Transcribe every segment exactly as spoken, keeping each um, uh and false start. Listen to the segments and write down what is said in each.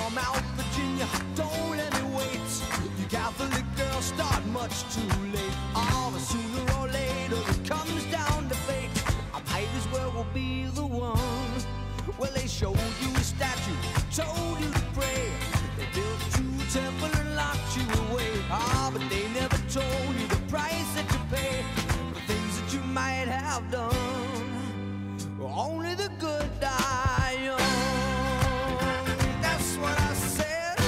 come out, Virginia, don't let me wait. You Catholic girls start much too late. Oh, but sooner or later it comes down to fate. I might as well will be the one. Well, they showed you a statue, told you to pray. They built you a temple and locked you away. Ah, but they never told you the price that you pay for the things that you might have done. Only the good die young. That's what I said.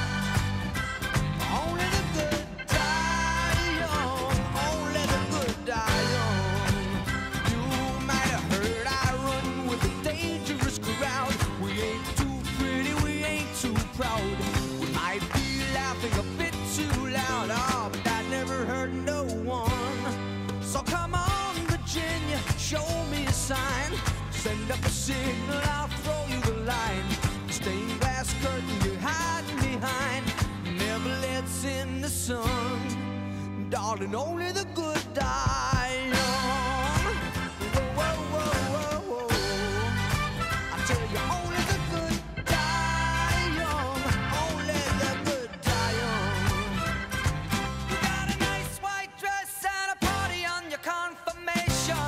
Only the good die young. Only the good die young. You might have heard I run with a dangerous crowd. We ain't too pretty, we ain't too proud. We might be laughing a bit too loud. Oh, but that never hurt no one. So come on, Virginia, show me a sign. Send up a signal, I'll throw you the line. Stained glass curtain you're hiding behind never lets in the sun. Darling, only the good die young. Whoa, whoa, whoa, whoa, whoa. I tell you, only the good die young. Only the good die young. You got a nice white dress and a party on your confirmation.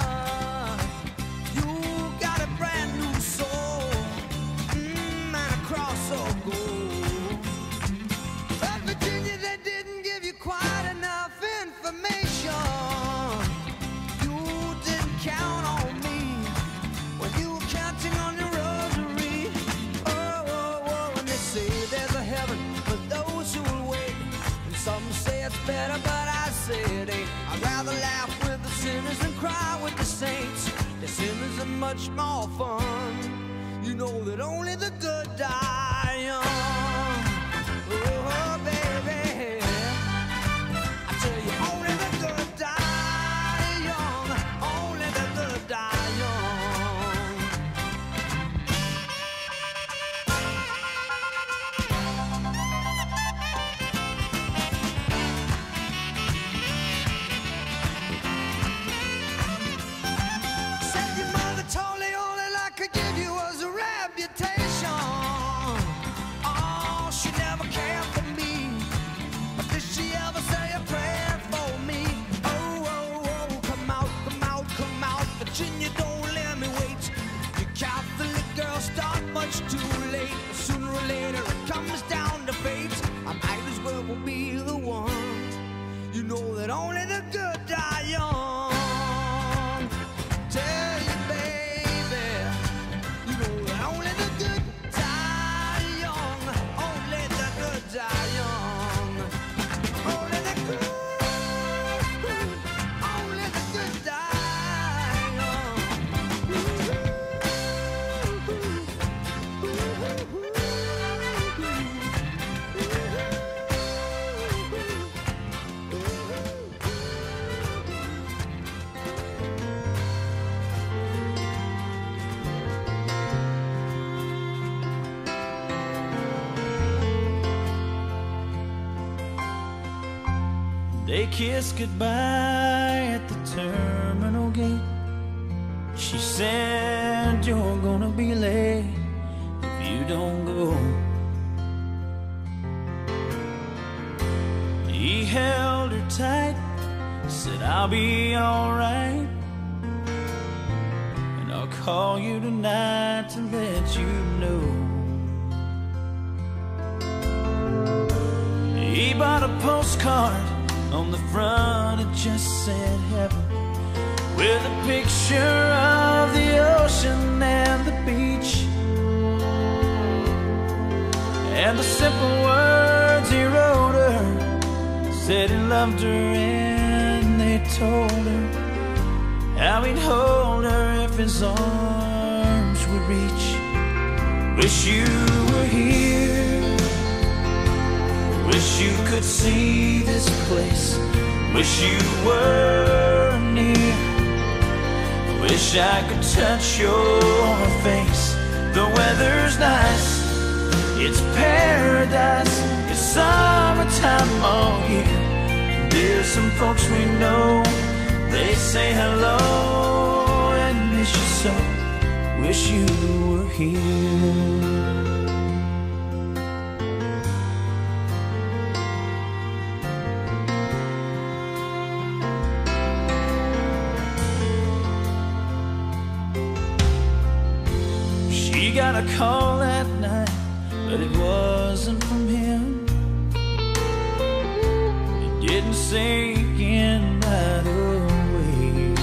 Better, but I said, hey, I'd rather laugh with the sinners than cry with the saints. The sinners are much more fun. You know that only the good die young. Oh, baby, I tell you, only the good die young. Only the good die young. Virginia, don't let me wait. You Catholic girls start much too late. Sooner or later it comes down to fate. I might as well be the one. You know that only the good die young. Tell you, baby, you know that only the good die young. Only the good die young. Only the good. Only the good die. They kissed goodbye at the terminal gate. She said, you're gonna be late if you don't go. He held her tight, said, I'll be alright, and I'll call you tonight to let you know. He bought a postcard. On the front it just said heaven, with a picture of the ocean and the beach, and the simple words he wrote her said he loved her, and they told her how he'd hold her if his arms would reach. Wish you were here, wish you could see this place, wish you were near, wish I could touch your face. The weather's nice, it's paradise, it's summertime all year. And there's some folks we know, they say hello and miss you so, wish you were here. got a call that night, but it wasn't from him. It didn't sink in right away.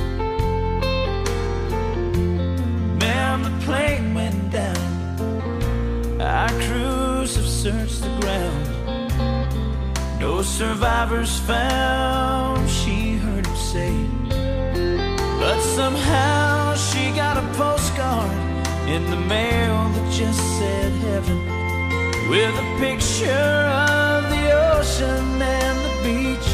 Man, the plane went down. Our crews have searched the ground. No survivors found, she heard him say. But somehow she got a postcard in the mail that just said heaven, with a picture of the ocean and the beach,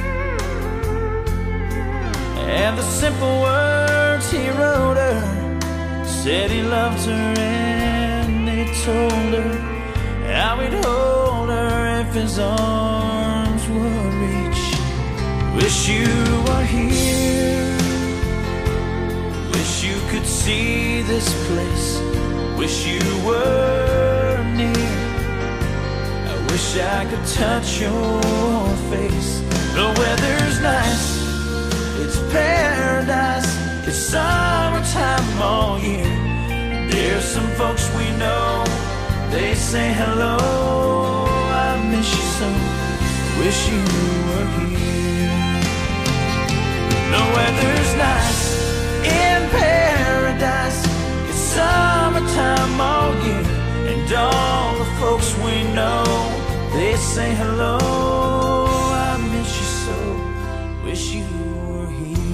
and the simple words he wrote her said he loved her, and they told her how he'd hold her if his arms would reach. Wish you were here, wish you could see this place, wish you were near. I wish I could touch your face. The weather's nice, it's paradise, it's summertime all year. There's some folks we know, they say hello, I miss you so, wish you were here. The weather's nice in paradise, it's summertime all year. And all the folks we know, they say hello, I miss you so, wish you were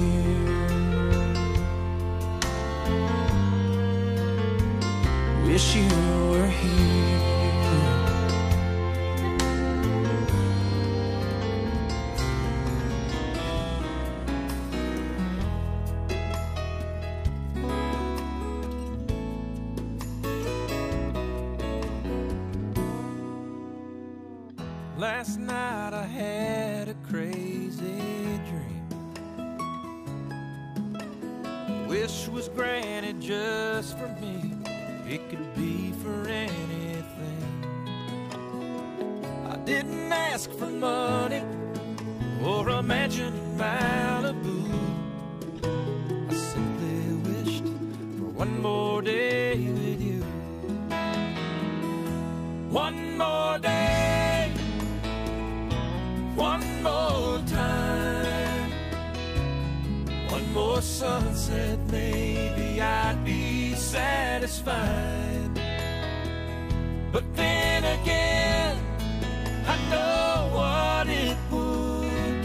here. Wish you were here. Last night I had a crazy dream. Wish was granted just for me. It could be for anything. I didn't ask for money or a mansion in Malibu. I simply wished for one more day with you. One more day, one more time, one more sunset, maybe I'd be satisfied. But then again, I know what it would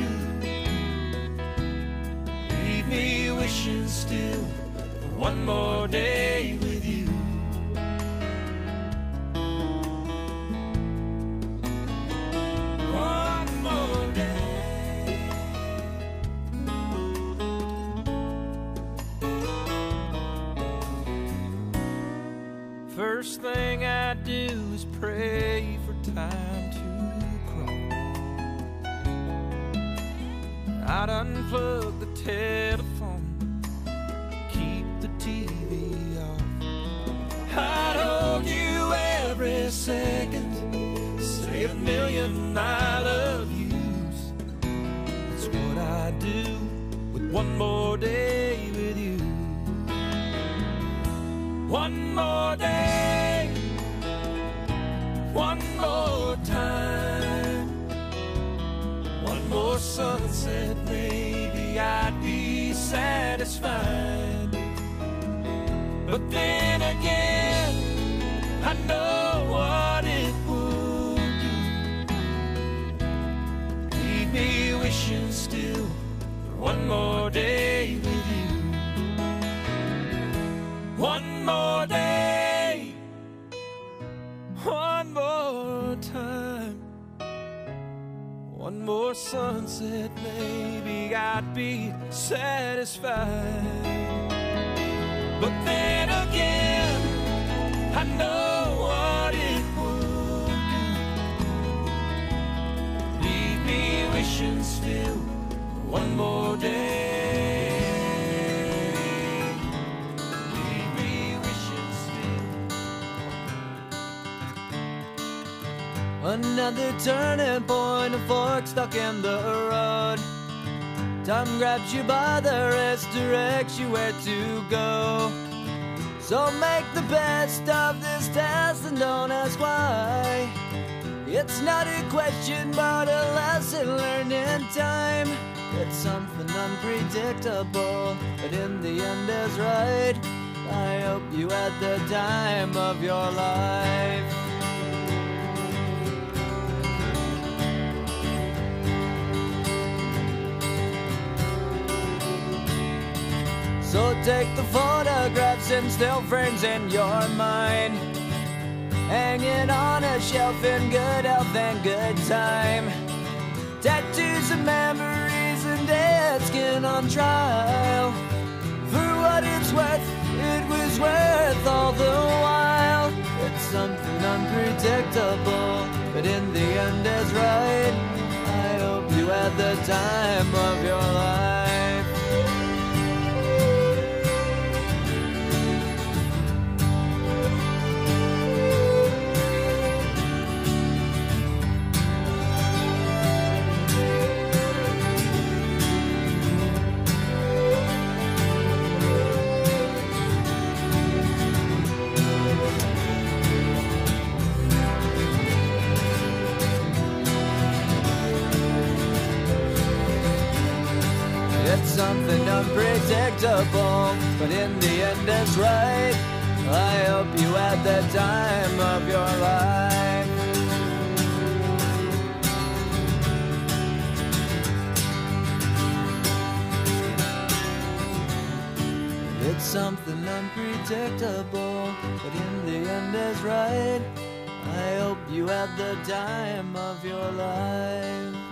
do. Leave me wishing still for one more day with you. One more day. First thing I do is pray for time to crawl. I'd unplug the telephone, keep the T V off. I'd hold you every second, say a million I love yous. That's what I do with one more day with you. One more day, one more time, one more sunset, maybe I'd be satisfied. But then again, I know what it would do. Leave me wishing still for one more day with you. One more day, one more time, one more sunset, maybe I'd be satisfied. But then again, I know what it would do. Leave me wishing still for one more day. Another turning point, a fork stuck in the road. Time grabs you by the wrist, directs you where to go. So make the best of this test and don't ask why. It's not a question but a lesson learned in time. It's something unpredictable, but in the end is right. I hope you had the time of your life. So take the photographs and still frames in your mind, hanging on a shelf in good health and good time. Tattoos of memories and dead skin on trial. For what it's worth, it was worth all the while. It's something unpredictable, but in the end is right. I hope you had the time of your life. It's something unpredictable, but in the end it's right. I hope you had the time of your life. It's something unpredictable, but in the end is right. I hope you had the time of your life.